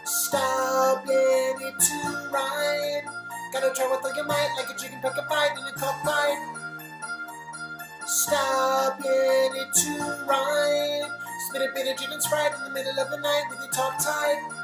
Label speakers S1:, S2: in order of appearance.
S1: Stop in it to ride. Gotta try with all your might, like a chicken pick a bite in a cockfight. Stop in it to ride. Spit a bit of gin and Sprite in the middle of the night with your top tight.